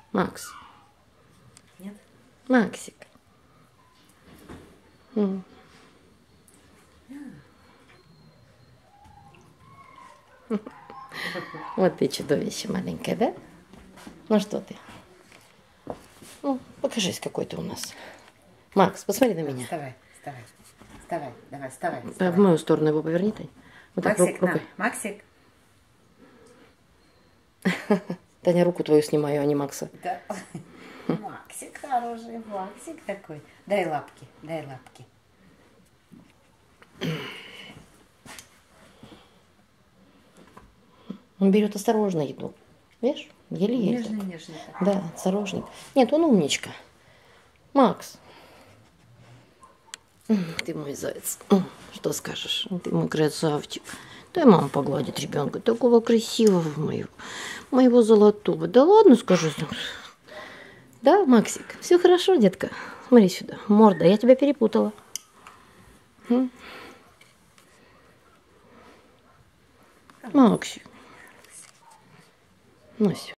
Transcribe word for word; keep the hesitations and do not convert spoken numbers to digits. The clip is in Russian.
Макс. Нет? Максик. М. Вот ты чудовище маленькое, да? Ну что ты? Ну, покажись, какой ты у нас. Макс, посмотри на меня. Вставай, вставай. Вставай, давай, вставай, В вставай. мою сторону его поверни, Тань. Вот так Максик, рук- рукой. на, Максик. Таня, руку твою снимаю, а не Макса. Да. Максик хороший, Максик такой. Дай лапки, дай лапки. Он берет осторожно еду. Видишь? Еле-еле. Нежный, так. нежный такой. Да, осторожник. Нет, он умничка. Макс. М, Ты мой заяц. М, Что скажешь? Ты мой красавчик. Дай мама погладит ребенка. Такого красивого моего. Моего золотого. Да ладно, скажи. Да, Максик? Все хорошо, детка? Смотри сюда. Морда, я тебя перепутала. М? Максик. Ну, всё.